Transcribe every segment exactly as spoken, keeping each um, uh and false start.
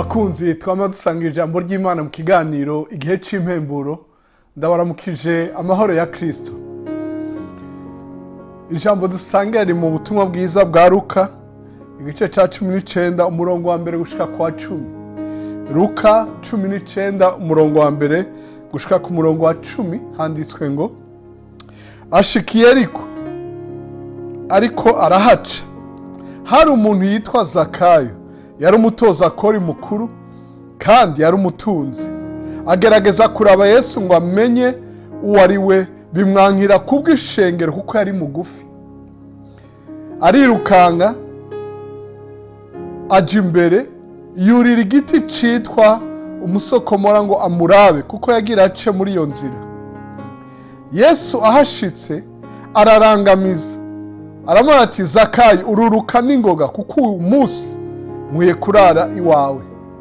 bakunzi twama dusanga ijambo ry'Imana mu kiganiro igihe c'impemburo ndabaramukije amahoro ya Kristo. Ijambo dusanga ari mu butumwa bwiza bwa Luka igice ca cumi n'icenda umurongo wa mbere gushika kwa cumi. Luka cumi n'icenda umurongo wa mbere gushika ku murongo wa cumi handitswe ngo ashikiye ariko ariko arahaca hari umuntu yitwa Zakayo yari umutoza akori mukuru kandi yari umutunzi agerageza kuraba Yesu ngo amenye uwo ari we bimwankira kubw'ishengero kuko yari mugufi arirukanga aje imbere yurira igiti citwa umusokomora ngo amurabe kuko yagira ace muri iyo nzira. Yesu ahashitse ararangamiza aramubwira ati Zakayo ururuka n'ingoga kuko uyu munsi nkwiye kurara iwawe.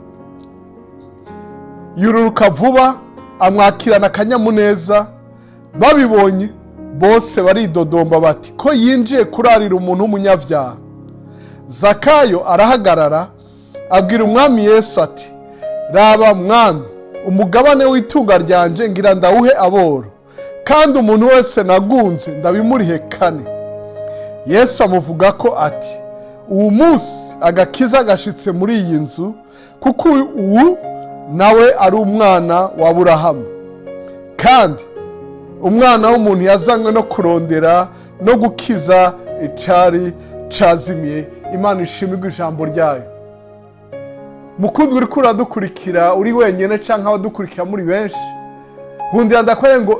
Yururuka vuba amwakirana akanyamuneza, babibonye bose baridodomba bati ko yinjiye kurarira umuntu w'umunyavyaha. Zakayo arahagarara abwira umwami Yesu ati raba mwami, umugabane w'itunga ryanje ngira ndawuhe aboro, kandi umuntu wese nagunze ndabimurihe kane. Yesu amuvuga ko ati uwo munsi agakiza gashitse muri iyi nzu kuko uwu nawe ari umwana wa Aburahamu, kandi umwana w'umuntu yazanywe no kurondera no gukiza icari cazimiye. Imana ishimirwe ijambo ryayo. Mukundwa uriko uradukurikira uri wenyene canke abadukurikira muri benshi, nkundira ndakwere ngo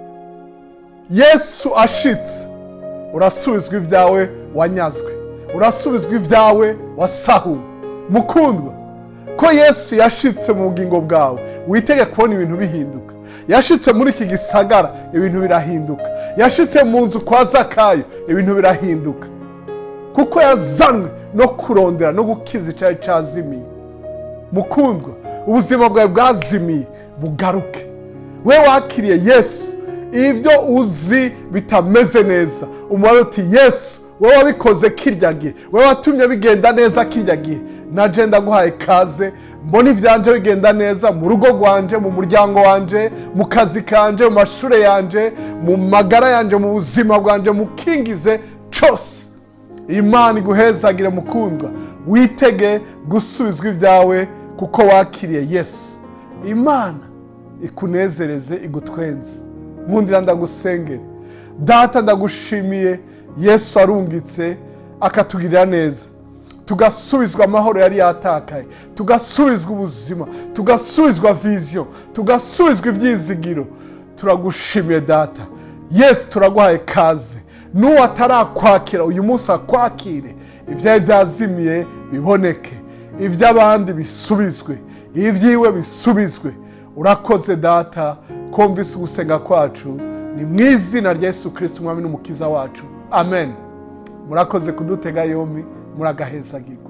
Yesu ashitse urasubizwa ivyawe wanyazwe, urasubizwa ivyawe wasahuwe. Mukundwa ko Yesu yashitse mu bugingo bwawe witege kubona ibintu bihinduka. Yashitse muri iki gisagara ibintu birahinduka. Yashitse mu nzu kwa Zakayo ibintu birahinduka kuko yazanwe no kurondera no gukiza icari cazimiye. Mukundwa ubuzima bwawe bwazimiye bugaruke. We wakiriye Yesu ivyo uzi bitameze neza umubare uti Yesu wewe wabikoze kirya gihe, wewe watumye bigenda neza kirya gihe, naje ndaguhaye kaze mbona ivyanje bigenda neza mu rugo rwanje, mu muryango wanje, mu kazi kanje, mu mashure yanje, mu magara yanje, mu buzima bwanje, mu kingize cose. Imana iguhezagire mukundwa, witege gusubizwa ivyawe kuko wakiriye Yesu. Imana ikunezereze igutwenze. Nkundira ndagusengere. Data ndagushimiye Yesu arungitse akatugirira neza, tugasubizwa amahoro yari yatakaye, tugasubizwa ubuzima, tugasubizwa vision, tugasubizwa ivyizigiro. Turagushimiye Data. Yesu turaguhaye kaze. Nuwo atarakwakira uyu munsi akwakire, ivyawe vyazimiye biboneke, ivy'abandi bisubizwe, ivyiwe bisubizwe. Urakoze Data, kumvise ugusenga kwacu ni mw'izina rya Yesu Kristo umwami n'umukiza wacu. Amen. Murakoze kudutega yombi, muragahezagirwa.